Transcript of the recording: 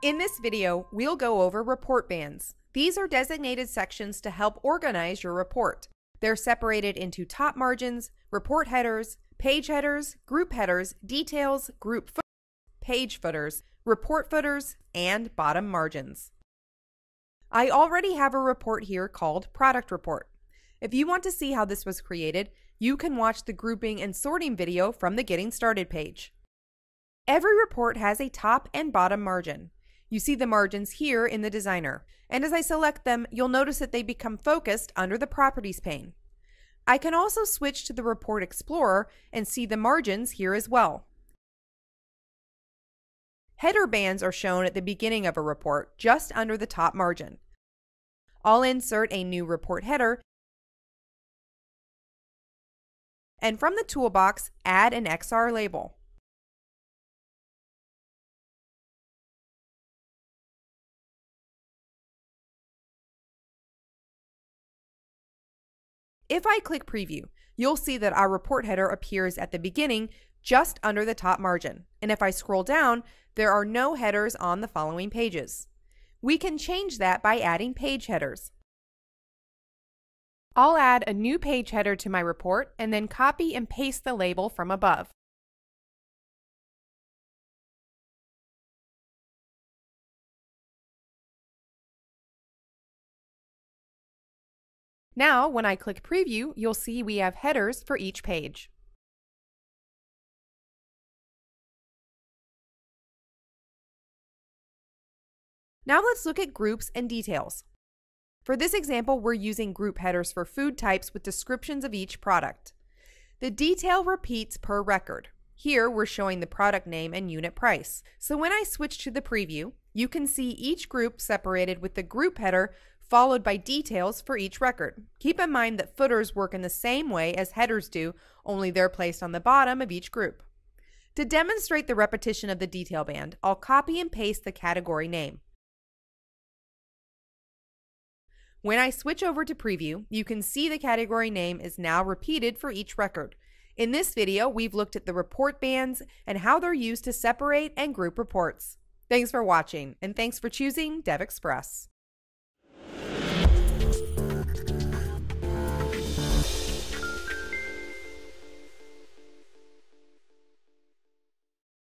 In this video, we'll go over report bands. These are designated sections to help organize your report. They're separated into top margins, report headers, page headers, group headers, details, group footers, page footers, report footers, and bottom margins. I already have a report here called Product Report. If you want to see how this was created, you can watch the grouping and sorting video from the Getting Started page. Every report has a top and bottom margin. You see the margins here in the designer, and as I select them, you'll notice that they become focused under the Properties pane. I can also switch to the Report Explorer and see the margins here as well. Header bands are shown at the beginning of a report, just under the top margin. I'll insert a new report header, and from the toolbox, add an XR label. If I click Preview, you'll see that our report header appears at the beginning, just under the top margin. And if I scroll down, there are no headers on the following pages. We can change that by adding page headers. I'll add a new page header to my report and then copy and paste the label from above. Now, when I click Preview, you'll see we have headers for each page. Now let's look at groups and details. For this example, we're using group headers for food types with descriptions of each product. The detail repeats per record. Here, we're showing the product name and unit price. So when I switch to the preview, you can see each group separated with the group header followed by details for each record. Keep in mind that footers work in the same way as headers do, only they're placed on the bottom of each group. To demonstrate the repetition of the detail band, I'll copy and paste the category name. When I switch over to preview, you can see the category name is now repeated for each record. In this video, we've looked at the report bands and how they're used to separate and group reports. Thanks for watching, and thanks for choosing DevExpress.